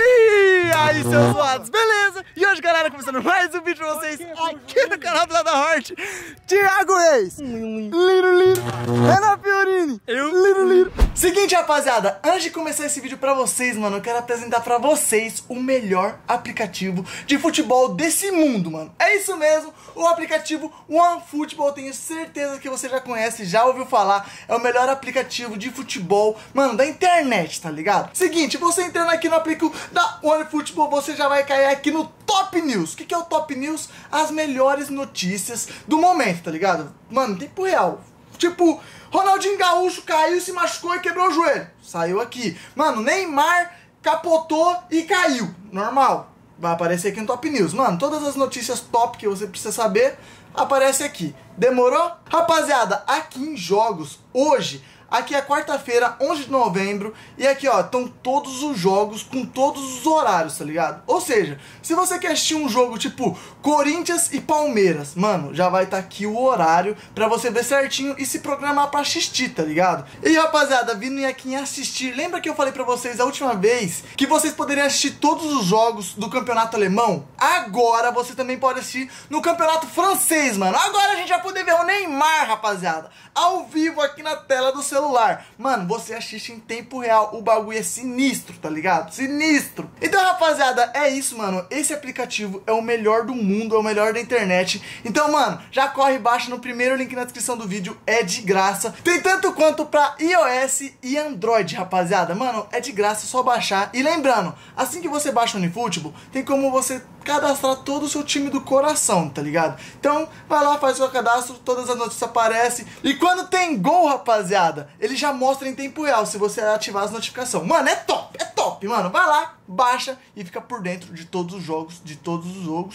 E aí, seus zoados, beleza? E hoje, galera, começando mais um vídeo pra vocês aqui no canal do Lada Horte. Thiago Reis, Liro, Renan Fiorini, Liro. Seguinte, rapaziada, antes de começar esse vídeo pra vocês, mano, eu quero apresentar pra vocês o melhor aplicativo de futebol desse mundo, mano. É isso mesmo, o aplicativo OneFootball, tenho certeza que você já conhece, já ouviu falar. É o melhor aplicativo de futebol, mano, da internet, tá ligado? Seguinte, você entrando aqui no aplicativo da OneFootball, você já vai cair aqui no Top News. O que é o Top News? As melhores notícias do momento, tá ligado? Mano, em tempo real. Tipo, Ronaldinho Gaúcho caiu, se machucou e quebrou o joelho. Saiu aqui. Mano, Neymar capotou e caiu. Normal. Vai aparecer aqui no Top News. Mano, todas as notícias top que você precisa saber aparece aqui. Demorou? Rapaziada, aqui em jogos, hoje, aqui é quarta-feira, 11 de novembro, e aqui, ó, estão todos os jogos com todos os horários, tá ligado? Ou seja, se você quer assistir um jogo tipo Corinthians e Palmeiras, mano, já vai estar aqui o horário pra você ver certinho e se programar pra assistir, tá ligado? E, rapaziada, vindo aqui em assistir, lembra que eu falei pra vocês a última vez que vocês poderiam assistir todos os jogos do campeonato alemão? Agora você também pode assistir no campeonato francês, mano. Agora a gente vai poder ver o Neymar, rapaziada, ao vivo aqui na tela do celular. Mano, você assiste em tempo real. O bagulho é sinistro, tá ligado? Sinistro. Então, rapaziada, é isso, mano. Esse aplicativo é o melhor do mundo, é o melhor da internet. Então, mano, já corre, baixa no primeiro link na descrição do vídeo. É de graça. Tem tanto quanto pra iOS e Android, rapaziada. Mano, é de graça, é só baixar. E lembrando, assim que você baixa o OneFootball, tem como você cadastrar todo o seu time do coração, tá ligado? Então, vai lá, faz o seu cadastro, todas as notícias aparecem. E quando tem gol, rapaziada, ele já mostra em tempo real, se você ativar as notificações. Mano, é top, mano. Vai lá, baixa e fica por dentro de todos os jogos, de todos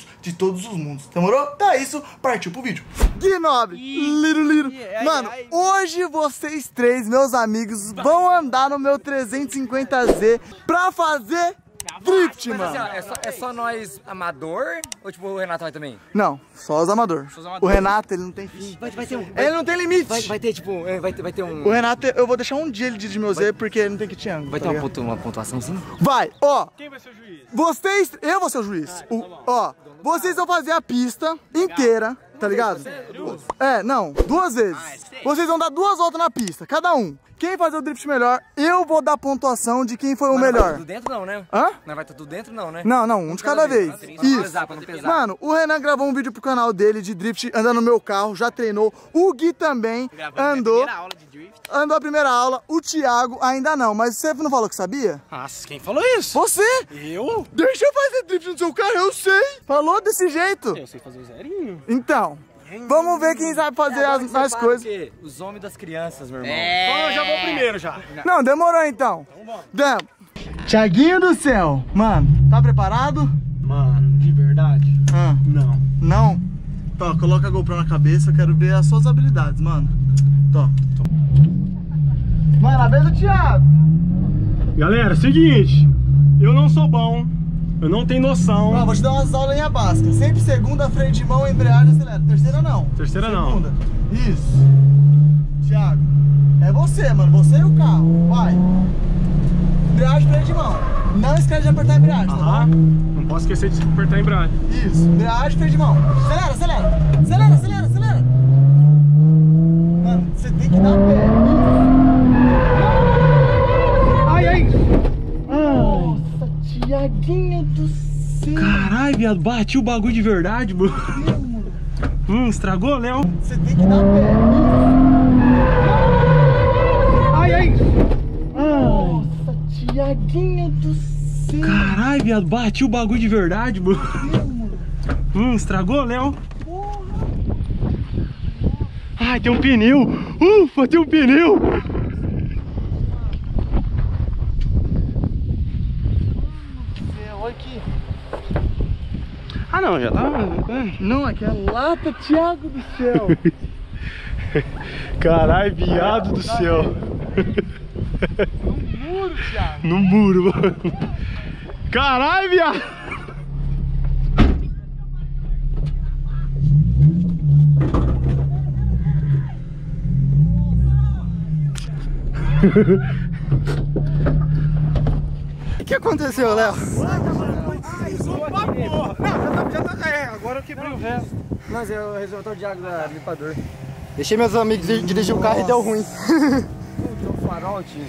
os mundos. Demorou? Tá, isso, partiu pro vídeo. Gui Nobre, Liro. Mano, hoje vocês três, meus amigos, vão andar no meu 350Z pra fazer drift, mano. Assim, é só nós amador? Ou tipo o Renato vai também? Não, só os amadores. O Renato, ele não tem fim. Vai ter um. Ele não tem limite. Vai ter tipo. Vai ter um. O Renato, eu vou deixar um dia ele de meu Z porque ele não tem que triângulo. Vai ter uma pontuação sim? Vai, ó. Quem vai ser o juiz? Vocês. Eu vou ser o juiz. Ó, vocês vão fazer a pista inteira, tá ligado? Duas vezes. Vocês vão dar 2 voltas na pista, cada um. Quem fazer o drift melhor, eu vou dar pontuação de quem foi o melhor. Não vai tudo dentro não, né? Hã? Não vai tudo dentro não, né? Não, um de cada vez. Isso. Pra não pesar. Mano, o Renan gravou um vídeo pro canal dele de drift andando no meu carro, já treinou. O Gui também andou. Aula de drift. Andou a primeira aula. O Thiago ainda não, mas você não falou que sabia? Nossa, quem falou isso? Você? Eu? Deixa eu fazer drift no seu carro, eu sei. Falou desse jeito. Eu sei fazer o zerinho. Então, vamos ver quem sabe fazer as coisas. Os homens das crianças, meu irmão. Então eu já vou primeiro já. Não, demorou então. Então vamos. Thiaguinho do céu, mano, tá preparado? Mano, de verdade? Não. Não? Tó, coloca a GoPro na cabeça, eu quero ver as suas habilidades, mano. Tó. Vai na vez do Thiago. Galera, seguinte. Eu não sou bom. Eu não tenho noção. Ó, vou te dar umas aulinhas básicas. Sempre segunda, freio de mão, embreagem, acelera. Terceira não. Terceira não. Segunda. Isso. Thiago, é você, mano. Você e o carro. Vai. Embreagem, freio de mão. Não esquece de apertar a embreagem, tá bom? Não posso esquecer de apertar a embreagem. Isso. Embreagem, freio de mão. Acelera. Mano, você tem que dar pé. Ai. Nossa, Thiaguinho do céu. Caralho, viado, bati o bagulho de verdade, mano. Estragou, Léo? Você tem que dar pé. Ai. Nossa, Thiaguinho do céu. Caralho, viado, bati o bagulho de verdade, mano. Estragou, Léo? Ai, tem um pneu. Ufa, tem um pneu. Olha aqui. Ah, não, já tá. Não, aqui é a lata, Thiago do céu. Caralho, viado do céu. No muro, Thiago. No muro, mano. Caralho, viado. que aconteceu, Léo? Agora eu quebrei o resto. Mas é o reservatório de água da limpador. Deixei meus amigos dirigir o carro e deu ruim. Deu um farol, tio.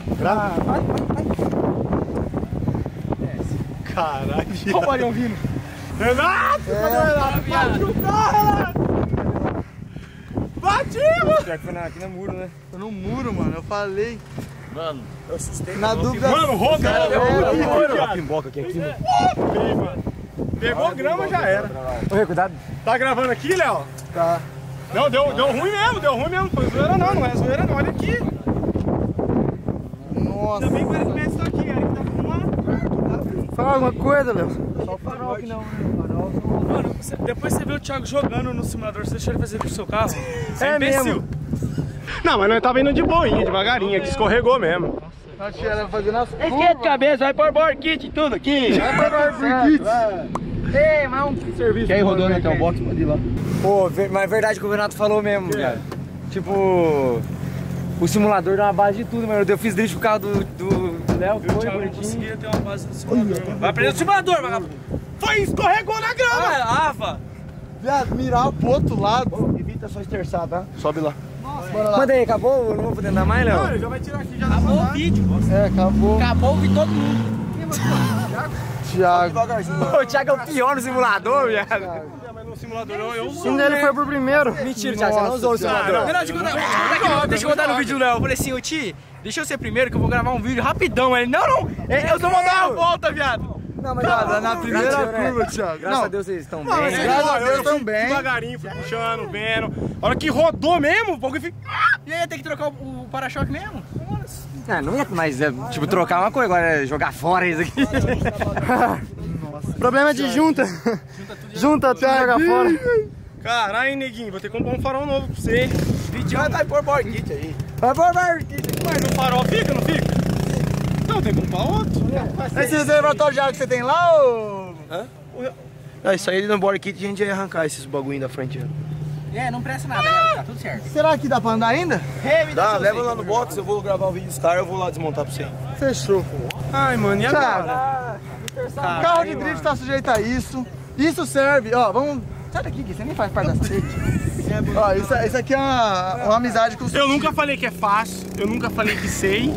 Caralho. Olha o Marião vindo. Renato! Bate no carro, Renato! Bati, mano! Pior que foi aqui no muro, né? Tô no muro, mano, eu falei. Mano, eu assustei. Na dúvida. Mano, rodou! A pimboca aqui, aqui. Pegou grama, já era. Ô, cuidado. Tá gravando aqui, Léo? Tá. Não, deu ruim mesmo, Foi zoeira não é zoeira não, olha aqui. Nossa. Ainda bem que o Eric Messi tá aqui, Eric tá filmando. Fala alguma coisa, Léo. Só o farol que não, né? Farol. Mano, depois você vê o Thiago jogando no simulador, você deixa ele fazer com o seu carro? Você É imbecil. mesmo. Não, mas nós tava indo de boinha, devagarinho, que escorregou mesmo. A tia era fazendo as Esquenta de cabeça, vai pôr board kit e tudo aqui. Vai pra Brigitte. Ei, mas um serviço. Quer ir rodando até o box, pode ir lá. Pô, mas é verdade que o Renato falou mesmo, cara. Tipo, o simulador dá uma base de tudo, mano. Eu fiz drift com o carro do Léo, O foi Thiago não bonitinho. conseguia ter uma base no simulador, mano. Vai aprender o simulador, vagabundo. Foi, escorregou na grama. Ah, Ava. Viado, mirar pro outro lado. Evita só esterçar, tá? Sobe lá. Bora lá. Manda aí, acabou? Eu não vou poder andar mais, Léo? Não, ele já vai tirar aqui, já Acabou o vídeo. É, acabou. Acabou o vídeo todo mundo. Thiago. O Thiago é o pior no simulador, viado. Mas no simulador eu O time dele foi pro primeiro. Mentira, Thiago, você não usou o simulador. Deixa eu contar no vídeo do Léo. Eu falei assim, ô Ti, deixa eu ser primeiro que eu vou gravar um vídeo rapidão. Ele, não, eu só vou dar uma volta, viado. Não, mas Na primeira curva, Thiago. Graças a Deus vocês estão bem. Mas graças a Deus eu fui também. devagarinho, fui puxando, vendo. A hora que rodou mesmo, o bagulho fica... E aí ia ter que trocar o para-choque mesmo? Não ia mais, tipo, trocar uma coisa, agora é jogar fora isso aqui. Problema de junta. Junta até jogar fora. Caralho, neguinho, vou ter que comprar um farol novo pra você. Vai pôr board kit aí. Vai por baixo. Mas no farol fica, não fica? Não, tem que comprar outro. Esse reservatório de água que você tem lá, ô? Isso aí no board kit a gente ia arrancar esses bagulho da frente. É, não presta nada, né? Tá tudo certo. Será que dá pra andar ainda? Dá, leva lá no box, eu vou gravar o vídeo dos caras, eu vou lá desmontar pra você. Fechou. Ai, mano, e agora? Thiago, carro de drift tá sujeito a isso. Isso serve, ó, vamos... Sai daqui, Gui, você nem faz parte da trade. Ó, isso aqui é uma amizade com o Eu nunca falei que é fácil, eu nunca falei que sei.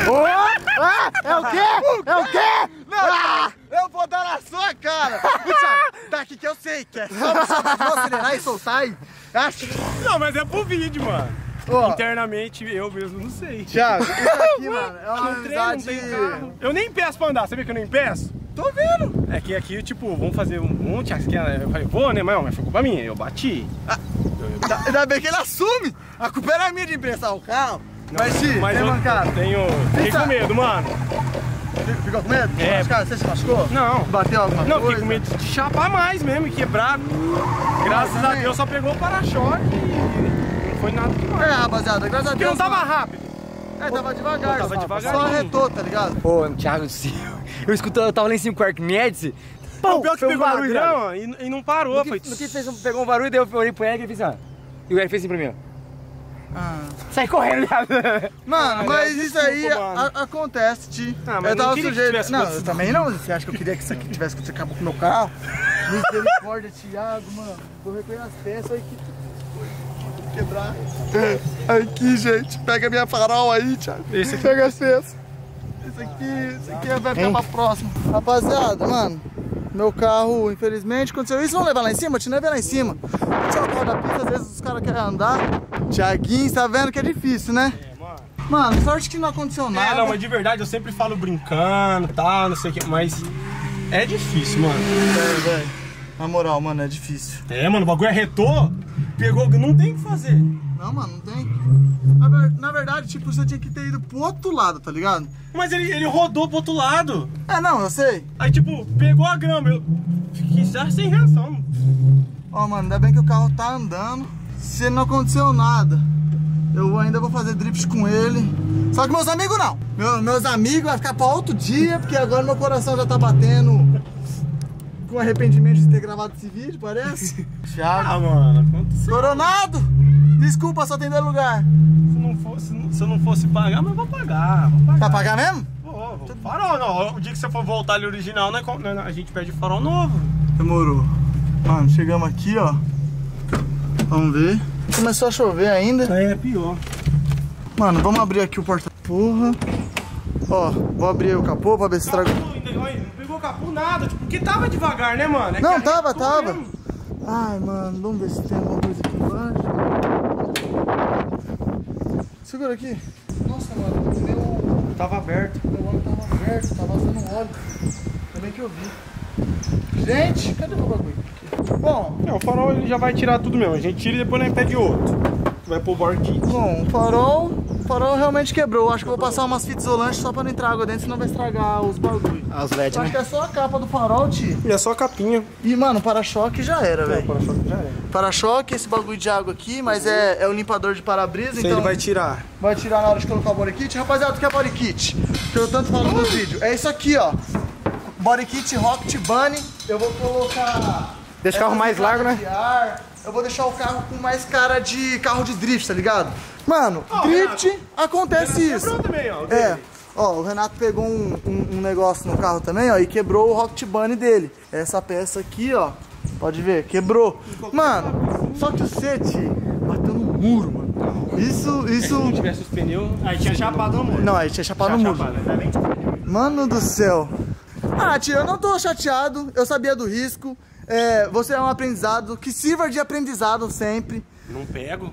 É o quê? É o quê? Não, eu vou dar na sua cara. Thiago, daqui que eu sei, que é só acelerar e soltar e... Não, mas é pro vídeo, mano. Ó, Internamente eu mesmo não sei. Thiago, isso aqui, mano, é uma Não treino, não amizade... tem carro. Eu nem peço pra andar, sabia que eu nem peço? Tô vendo. É que aqui, tipo, vamos fazer um monte, eu falei, vou, né, mas foi culpa minha, eu bati. Ainda bem que ele assume. A culpa era minha de emprestar o carro. Mas, Ti, Mas tem eu mancada. fiquei com medo, mano. Ficou com medo? É. Você se machucou? Não. Bateu alguma Não, coisa? fiquei com medo de chapar mais mesmo e quebrar. Graças a Deus só pegou o para-choque e não foi nada demais. É, rapaziada, graças a Porque Deus. não tava rápido. É, tava devagar. Tava devagar. Só arretou, tá ligado? Pô, Thiago do céu. Eu tava lá em cima com o Arquimedes. O pior que foi um pegou na barulho, grama e não parou. No que pegou um barulho, daí eu olhei pro Eric e fiz assim, ó. E o Eric fez assim pra mim, ó. Sai correndo, viado. Mano, mas isso aí desculpa, mano. acontece, Ti. Ah, mas eu não tava queria que sujeito. tivesse Não, eu acontecido. também não. Você acha que eu queria que isso aqui tivesse acontecido? Acabou com o meu carro? Misericórdia, Thiago, mano. Vou recolher as peças aí que quebrar. Aqui, gente. Pega minha farol aí, Thiago. Esse aqui. Pega as peças. Esse aqui vai ficar pra próxima. Rapaziada, mano. Meu carro, infelizmente, aconteceu isso. Vamos levar lá em cima? Te levei lá em cima. Tirar o carro da pista, às vezes os caras querem andar. Thiaguinho, tá vendo que é difícil, né? É, mano. Mano, sorte que não aconteceu nada. É, não, mas de verdade eu sempre falo brincando e tal, não sei o que, mas é difícil, mano. É, velho. Na moral, mano, é difícil. É, mano, o bagulho arretou, pegou, não tem o que fazer. Não, mano, não tem. Na verdade, tipo, você tinha que ter ido pro outro lado, tá ligado? Mas ele rodou pro outro lado. É, não, eu sei. Aí, tipo, pegou a grama, eu fiquei já sem reação. Ó, mano, ainda bem que o carro tá andando. Se não aconteceu nada, eu ainda vou fazer drift com ele. Só que meus amigos não. Meus amigos vai ficar pra outro dia, porque agora meu coração já tá batendo com arrependimento de ter gravado esse vídeo, parece. Thiago. Ah, mano, aconteceu. Coronado! Desculpa, só tem 2 lugares. Se eu não fosse pagar, mas vou pagar. Tá pagar mesmo? Vou Farol, não. O dia que você for voltar ali original, a gente pede farol novo. Demorou. Mano, chegamos aqui, ó. Vamos ver. Começou a chover ainda. Aí é pior. Mano, vamos abrir aqui o porta. Porra. Ó, vou abrir o capô pra ver se estragou. Não pegou capô nada, tipo, porque tava devagar, né, mano? Não, tava. Ai, mano, vamos ver se tem alguma coisa aqui embaixo. Segura aqui. Nossa, mano, o meu... Tava aberto. Meu óleo tava aberto, tava vazando óleo. Também que eu vi. Gente, cadê o meu bagulho? Bom... O farol ele já vai tirar tudo mesmo. A gente tira e depois nós pede outro. Vai pro bore kit. Bom, o farol realmente quebrou. Acho que eu vou passar umas fitas isolantes só pra não entrar água dentro, senão vai estragar os bagulhos. As LEDs, Acho que é só a capa do farol, tio. E é só a capinha. E, mano, o para-choque já era, velho. O para-choque já era. Para-choque, esse bagulho de água aqui, mas é o limpador de para-brisa, então... ele vai tirar. Vai tirar na hora de colocar o body kit. Rapaziada, o que é body kit? Que eu tanto falo no vídeo. É isso aqui, ó. Body kit Rocket Bunny. Eu vou colocar... Deixa o carro mais largo, né? Eu vou deixar o carro com mais cara de carro de drift, tá ligado? Mano, drift, acontece isso. Quebrou também, ó. Ó, o Renato pegou um negócio no carro também, ó, e quebrou o Rocket Bunny dele. Essa peça aqui, ó, pode ver, quebrou. Mano, só que o Sete bateu no muro, mano. Isso... Se não tivesse os pneus, aí tinha chapado no muro. Não, aí tinha chapado no muro. Mano do céu. Ah, tio, eu não tô chateado, eu sabia do risco. Você é um aprendizado, que sirva de aprendizado sempre. Não pego.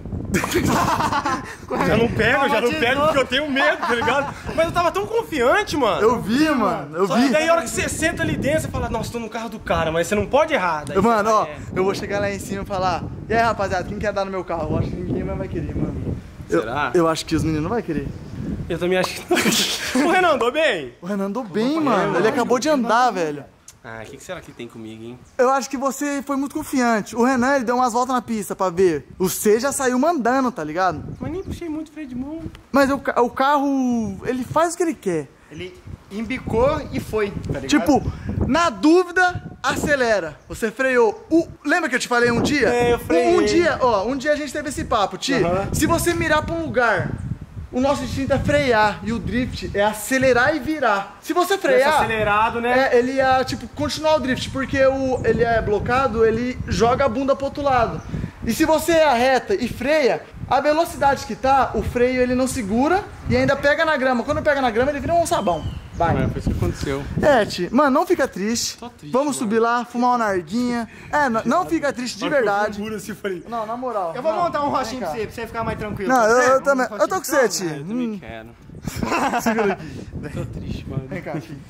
já não pego porque eu tenho medo, tá ligado? Mas eu tava tão confiante, mano. Eu vi, mano, eu vi. E daí a hora que você senta ali dentro, você fala, nossa, tô no carro do cara, mas você não pode errar. Daí mano, ó, eu vou chegar lá em cima e falar, e aí, rapaziada, quem quer dar no meu carro? Eu acho que ninguém mais vai querer, mano. Será? Eu acho que os meninos não vão querer. Eu também acho que não. O Renan andou bem? O Renan andou bem, mano. Ele acabou de andar, velho. Ah, o que será que tem comigo, hein? Eu acho que você foi muito confiante. O Renan, ele deu umas voltas na pista pra ver. O C já saiu mandando, tá ligado? Mas nem puxei muito freio de mão. Mas o carro, ele faz o que ele quer. Ele embicou e foi, tá ligado? Tipo, na dúvida, acelera. Você freou. Lembra que eu te falei um dia? Eu freiei. Um dia a gente teve esse papo, Ti. Se você mirar pra um lugar, o nosso instinto é frear e o drift é acelerar e virar. Se você frear... acelerado, né? Ele ia, tipo, continuar o drift, porque ele é blocado, ele joga a bunda pro outro lado. E se você arreta e freia, a velocidade que tá, o freio ele não segura e ainda pega na grama. Quando pega na grama, ele vira um sabão. Vai. Foi isso que aconteceu. Ti, mano, não fica triste. Tô triste, vamos subir lá, fumar uma narguinha. Não fica triste de verdade. Não, na moral. Eu vou montar um rochinho pra você ficar mais tranquilo. Não, eu também. Eu tô com você, Ti. Eu também quero. Segura aqui. Tô triste, mano. Vem cá, Ti.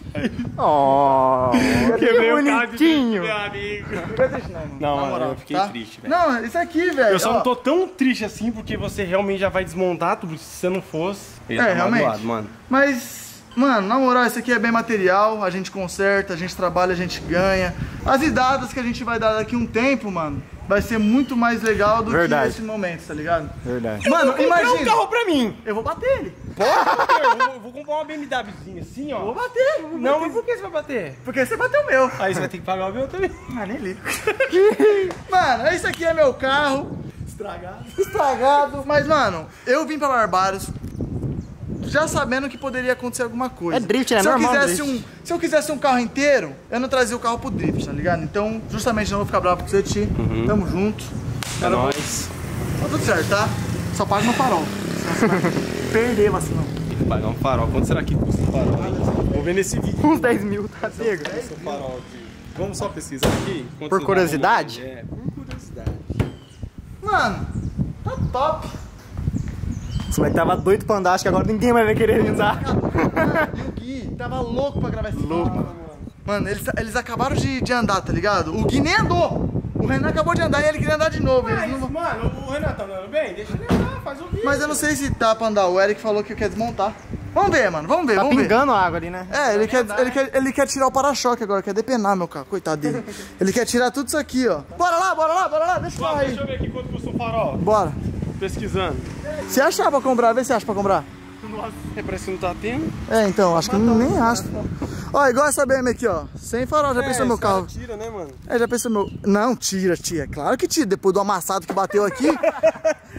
Que bonitinho. Meu amigo. Fica triste, não, mano. Não, Na mano, moral, eu fiquei tá? triste, velho. Não, isso aqui, velho. Eu só ó. não tô tão triste assim porque você realmente já vai desmontar tudo. Se você não fosse, eu ia tá realmente. magoado, mano. Mas, mano, na moral, isso aqui é bem material. A gente conserta, a gente trabalha, a gente ganha. As idadas que a gente vai dar daqui a um tempo, mano, vai ser muito mais legal do que esse momento, tá ligado? Verdade. Mano, imagina. um carro pra mim. Eu vou bater ele. Eu vou comprar uma BMWzinha assim, ó. Vou bater. Não, mas por que você vai bater? Porque você bateu o meu. Aí você vai ter que pagar o meu também. Ah, nem ligo. Mano, esse aqui é meu carro. Estragado. Mas, mano, eu vim pra Barbaros já sabendo que poderia acontecer alguma coisa. É drift, né? Normal Se eu quisesse um carro inteiro, eu não trazia o carro pro drift, tá ligado? Então, justamente não vou ficar bravo com você, Ti. Tamo junto. É nóis. Tá tudo certo, tá? Só paga no farol. Senão você vai perder, vacilão. Tem que pagar um farol. Quanto será que custa um farol? Vou ver nesse vídeo. Uns 10 mil, tá pego. Esse farol aqui. Vamos só pesquisar aqui? Por curiosidade? Por curiosidade. Mano, tá top. Esse moleque tava doido pra andar, acho que agora ninguém mais vai querer andar. E o Gui tava louco pra gravar esse vídeo. Mano, eles acabaram de andar, tá ligado? O Gui nem andou. O Renan acabou de andar e ele queria andar de novo. Mas, mano, o Renan tá andando bem? Deixa ele andar, faz o vídeo. Mas eu não sei se tá pra andar. O Eric falou que quer desmontar. Vamos ver, mano. Vamos ver, Tá vamos ver. pingando água ali, né? Ele quer tirar o para-choque agora. Quer depenar meu carro. Coitado dele. Ele quer tirar tudo isso aqui, ó. Bora lá. Deixa eu aí. Deixa eu ver aqui quanto custa um farol. Bora. Pesquisando. Se achar pra comprar, vê se acha pra comprar. Nossa, parece que não tá tendo. Então, acho que nem acho. Ó, igual essa BM aqui, ó. Sem farol, já pensou meu carro? Tira, né, mano? Já pensou meu... Não, tira. Claro que tira. Depois do amassado que bateu aqui.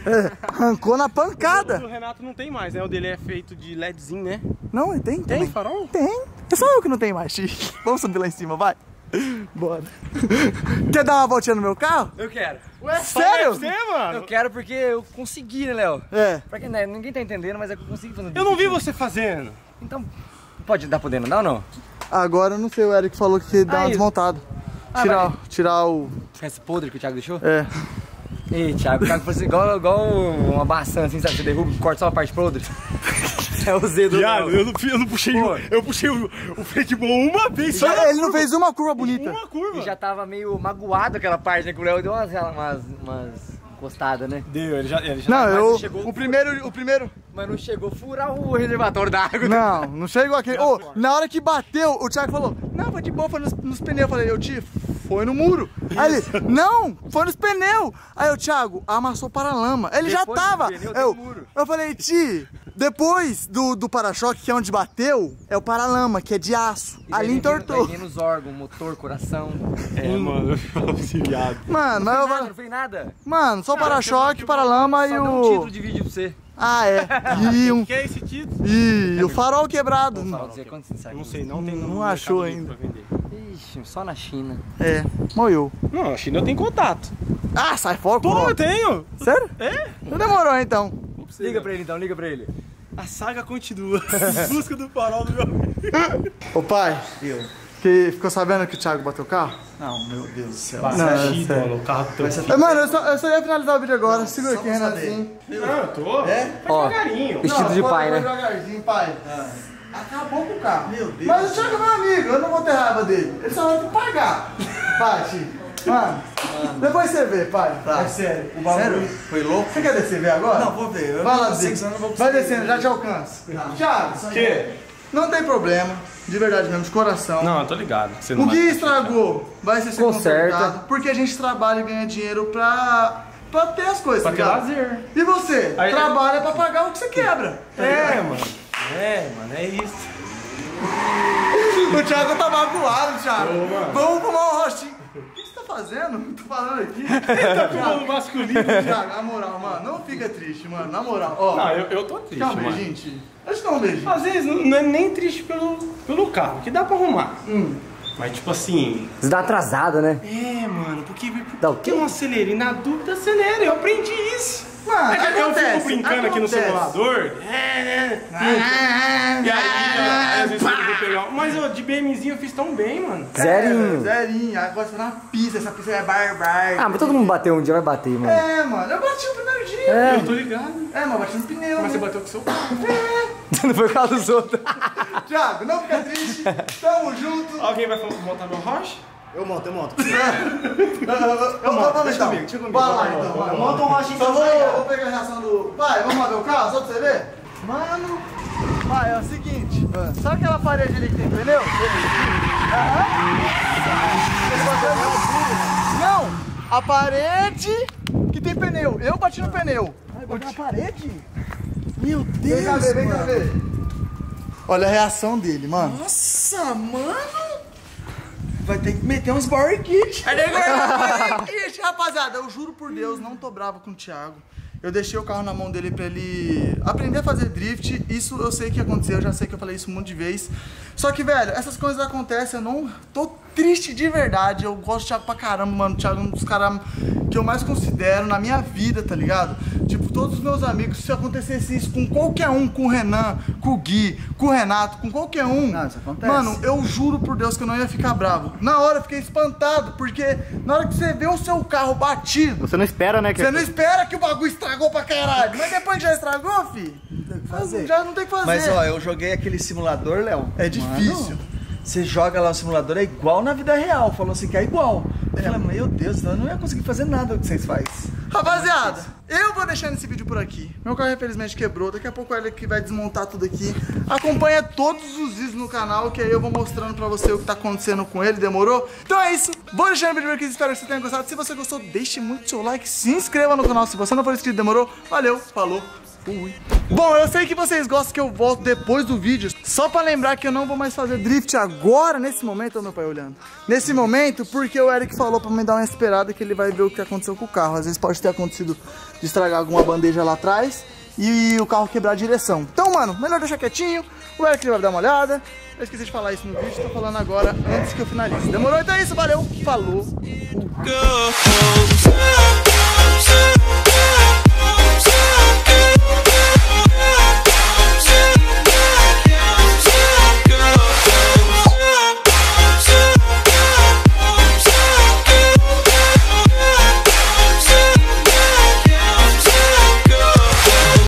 Arrancou na pancada. O do Renato não tem mais, né? O dele é feito de LEDzinho, né? Não, ele tem. Tem também. farol? Tem. É só eu que não tenho mais, Chico. Vamos subir lá em cima, vai. Bora. Quer dar uma voltinha no meu carro? Eu quero. Ué, sério? Você, mano? Eu quero porque eu consegui, né, Léo? É. Pra quem, né, ninguém tá entendendo, mas é que eu consegui fazer. Eu não vi você fazendo. Então, pode dar podendo andar ou não? Agora eu não sei, o Eric falou que dá uma Aí. desmontada. Tirar o... Esse podre que o Thiago deixou? É. Ei, Thiago, o Thiago foi assim, igual uma maçã, assim, sabe? Você derruba e corta só a parte podre. É o Z do Viado, Léo. eu não puxei eu puxei o freio bom uma vez só. Ele não fez uma curva bonita. Uma curva. E já tava meio magoado aquela parte, né? Que o Léo deu umas encostadas, né? Deu, ele já Não, mas chegou- o primeiro... Mas não chegou a furar o reservatório da água. Não chegou aquele... Ô, na hora que bateu, o Thiago falou, não, foi de boa, foi nos pneus. Eu falei, tio, foi no muro. Aí ele, não, foi nos pneus. Aí o Thiago amassou o paralama. Ele já Depois do tava. pneu, tem um muro. Eu falei, tio, depois do para-choque, que é onde bateu, é o paralama, que é de aço. Ali entortou. Vai nos órgãos, motor, coração. É, mano, eu falo assim, viado. Mano, mas eu Nada, vou... não fez nada. Mano, só o para-choque, paralama e Só deu um título o... de vídeo pra você. Ah, é. Que é esse título? E o farol quebrado. Fala, dizer quanto você sabe. Não sei, não tem Não no achou Mercado Livre ainda. pra vender. Ixi, só na China. É, moiou. Não, a China eu tenho contato. Ah, sai fora, Pô, pô. eu tenho. Sério? É? Não demorou, então. Liga pra ele então, liga pra ele. A saga continua. Em busca do farol do meu amigo. Ô pai, que ficou sabendo que o Thiago bateu o carro? Não, meu Deus do céu. Não, é Chido, sério. mano, o carro teu. Mano, eu só ia finalizar o vídeo agora. Segura aqui, Renatinho. Não, eu tô. É? Ó, Devagarinho. vestido de pai, né? Devagarzinho, pai. Acabou com o carro. Meu Deus. Mas o Thiago é meu amigo, eu não vou ter raiva dele. Ele só vai ter que pagar. Pai, Chico. Mano, depois você vê, pai. Tá. É sério. O bagulho... Sério? Foi louco? Você quer descer ver agora? Não, vou ver. Eu Vai lá não sei que descer. senão eu não vou Vai conseguir. descendo, já te alcanço. Thiago, Que? não tem problema. De verdade mesmo, de coração. Não, eu tô ligado. Você O não que vai- estragou vai ser Conserta. consertado, porque a gente trabalha e ganha dinheiro pra ter as coisas, Pra tá ter ligado? lazer. E você? Aí- Trabalha pra pagar o que você quebra. É, mano. É, mano, é isso. O Thiago tá magoado, Thiago. Ô, mano. Vamos fumar um rostinho. O que você tá fazendo? Tô falando aqui. Tá fumando masculino. Thiago, na moral, mano, não fica triste, mano. Na moral, ó. Não, eu tô triste, Dá um mano. beijinho, tio. Deixa eu dar um beijinho. Às vezes não é nem triste pelo carro, que dá pra arrumar. Mas tipo assim. Você dá atrasada, né? É, mano, porque Dá o quê? eu não acelerei. Na dúvida, acelera. Eu aprendi isso. Mano, É que eu acontece, fico brincando aqui no acontece. simulador. E aí, às vezes eu vou pegar. Mas eu, de BMzinho eu fiz tão bem, mano. Zerinho. Zerinho. Agora você tá na pista, essa pista é barbar. Ah, mas todo mundo bateu um dia, vai bater, mano. É, mano, eu bati no primeiro dia. É. Eu tô ligado. É, mas eu bati no pneu. Mas você né? bateu com o seu carro. Não foi por causa dos outros. Thiago, não fica triste. Tamo junto. Alguém vai montar meu rocha? Eu monto. Eu monto, deixa comigo. Bora lá então, vai. Monta um rochinho Só só vou pegar a reação do... Pai, vamos lá ver o carro, só pra você ver? Mano... Pai, é o seguinte. Sabe aquela parede ali que tem pneu? Não! A parede que tem pneu. Eu bati no pneu. Na parede? Meu Deus, Vem cá ver, vem cá mano. ver. Olha a reação dele, mano. Nossa, mano. Vai ter que meter uns power kit. Ixi, rapaziada, eu juro por Deus, não tô bravo com o Thiago. Eu deixei o carro na mão dele pra ele aprender a fazer drift. Isso eu sei que aconteceu, eu já sei que eu falei isso um monte de vezes. Só que, velho, essas coisas acontecem, eu não tô triste de verdade. Eu gosto do Thiago pra caramba, mano. O Thiago é um dos caras que eu mais considero na minha vida, tá ligado? Tipo, todos os meus amigos, se acontecesse isso com qualquer um, com o Renan, com o Gui, com o Renato, com qualquer um, Não, isso acontece. mano, eu juro por Deus que eu não ia ficar bravo. Na hora eu fiquei espantado, porque na hora que você vê o seu carro batido, Você não espera, né? você não espera que o bagulho estragou pra caralho. Mas depois que já estragou, fi, fazer. já não tem o que fazer. Mas ó, eu joguei aquele simulador, Léo. É difícil. Mano, você joga lá o simulador, é igual na vida real. Falou assim que é igual. Eu falei, meu Deus, eu não ia conseguir fazer nada do que vocês fazem. Rapaziada, eu vou deixando esse vídeo por aqui. Meu carro infelizmente quebrou. Daqui a pouco ele que vai desmontar tudo aqui. Acompanha todos os vídeos no canal, que aí eu vou mostrando pra você o que tá acontecendo com ele. Demorou? Então é isso. Vou deixando o vídeo por aqui. Espero que você tenha gostado. Se você gostou, deixe muito seu like. Se inscreva no canal se você não for inscrito. Demorou? Valeu, falou, fui. Bom, eu sei que vocês gostam que eu volto depois do vídeo. Só pra lembrar que eu não vou mais fazer drift agora, nesse momento, ó, meu pai olhando. Nesse momento, porque o Eric falou pra me dar uma esperada que ele vai ver o que aconteceu com o carro. Às vezes pode ter acontecido de estragar alguma bandeja lá atrás e o carro quebrar a direção. Então, mano, melhor deixar quietinho. O Eric vai dar uma olhada. Eu esqueci de falar isso no vídeo, tô falando agora antes que eu finalize. Demorou? Então é isso, valeu, falou.